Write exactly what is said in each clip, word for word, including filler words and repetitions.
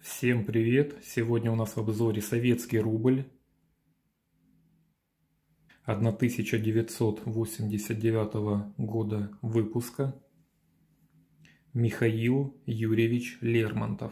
Всем привет! Сегодня у нас в обзоре советский рубль тысяча девятьсот восемьдесят девятого года выпуска. Михаил Юрьевич Лермонтов.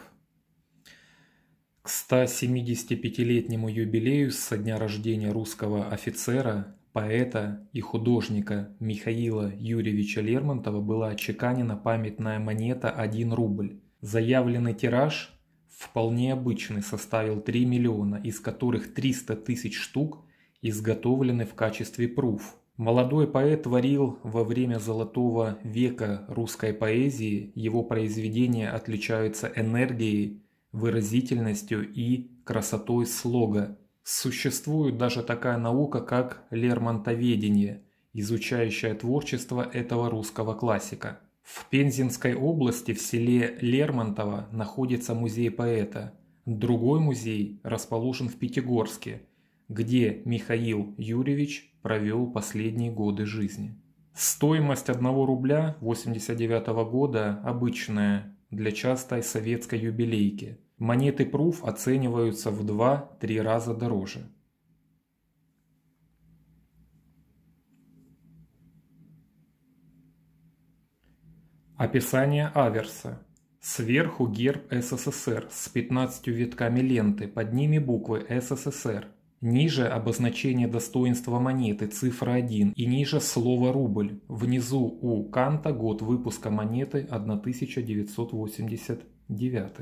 К стосемидесятипятилетнему юбилею со дня рождения русского офицера, поэта и художника Михаила Юрьевича Лермонтова была отчеканена памятная монета один рубль. Заявленный тираж вполне обычный, составил три миллиона, из которых триста тысяч штук изготовлены в качестве пруф. Молодой поэт творил во время золотого века русской поэзии, его произведения отличаются энергией, выразительностью и красотой слога. Существует даже такая наука, как лермонтоведение, изучающая творчество этого русского классика. В Пензенской области в селе Лермонтово находится музей поэта. Другой музей расположен в Пятигорске, где Михаил Юрьевич провел последние годы жизни. Стоимость одного рубля восемьдесят девятого года обычная для частой советской юбилейки. Монеты пруф оцениваются в два-три раза дороже. Описание аверса. Сверху герб СССР с пятнадцатью витками ленты, под ними буквы СССР. Ниже обозначение достоинства монеты, цифра один, и ниже слово рубль. Внизу у канта год выпуска монеты тысяча девятьсот восемьдесят девятый.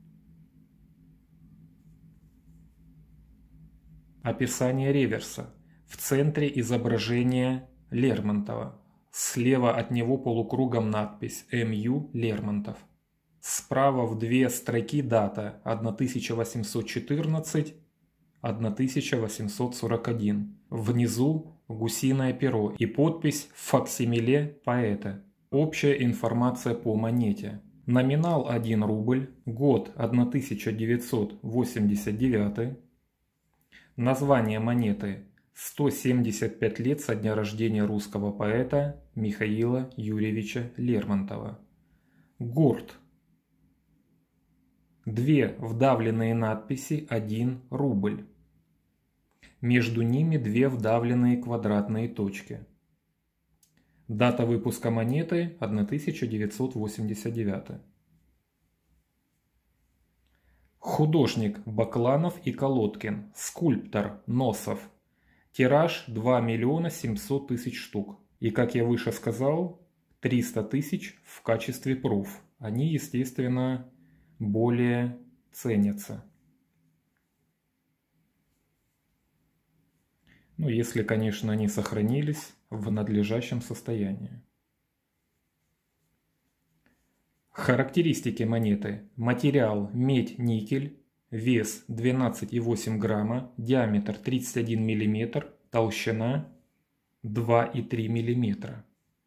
Описание реверса. В центре изображение Лермонтова. Слева от него полукругом надпись эм ю Лермонтов. Справа в две строки дата тысяча восемьсот четырнадцать — тысяча восемьсот сорок один. Внизу гусиное перо и подпись в факсимиле поэта. Общая информация по монете. Номинал один рубль, год тысяча девятьсот восемьдесят девятый. Название монеты: сто семьдесят пять лет со дня рождения русского поэта Михаила Юрьевича Лермонтова. Гурт. Две вдавленные надписи один рубль. Между ними две вдавленные квадратные точки. Дата выпуска монеты тысяча девятьсот восемьдесят девятый. Художник Бакланов и Колодкин. Скульптор Носов. Тираж два миллиона семьсот тысяч штук. И, как я выше сказал, триста тысяч в качестве пруф. Они, естественно, более ценятся. Ну, если, конечно, они сохранились в надлежащем состоянии. Характеристики монеты. Материал медь-никель. Вес двенадцать и восемь грамма, диаметр тридцать один миллиметр, толщина два и три миллиметра.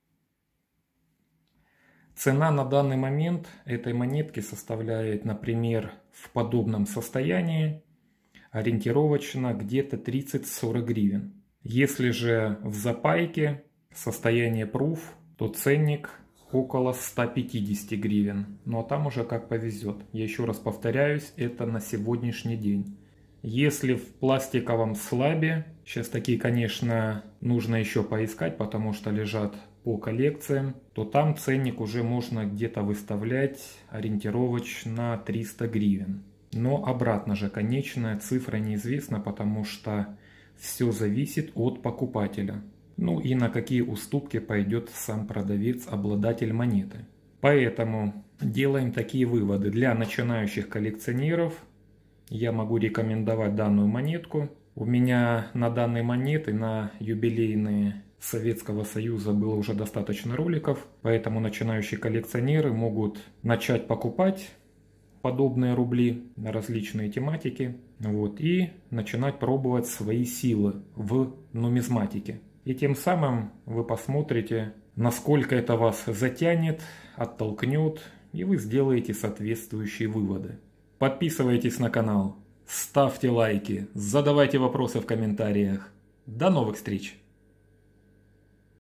Цена на данный момент этой монетки составляет, например, в подобном состоянии ориентировочно где-то тридцать-сорок гривен. Если же в запайке состояние пруф, то ценник около ста пятидесяти гривен. Ну а там уже как повезет. Я еще раз повторяюсь, это на сегодняшний день. Если в пластиковом слабе, сейчас такие, конечно, нужно еще поискать, потому что лежат по коллекциям, то там ценник уже можно где-то выставлять ориентировочно триста гривен. Но обратно же конечная цифра неизвестна, потому что все зависит от покупателя. Ну и на какие уступки пойдет сам продавец, обладатель монеты. Поэтому делаем такие выводы. Для начинающих коллекционеров я могу рекомендовать данную монетку. У меня на данной монеты, на юбилейные Советского Союза было уже достаточно роликов. Поэтому начинающие коллекционеры могут начать покупать подобные рубли на различные тематики. Вот, и начинать пробовать свои силы в нумизматике. И тем самым вы посмотрите, насколько это вас затянет, оттолкнет, и вы сделаете соответствующие выводы. Подписывайтесь на канал, ставьте лайки, задавайте вопросы в комментариях. До новых встреч!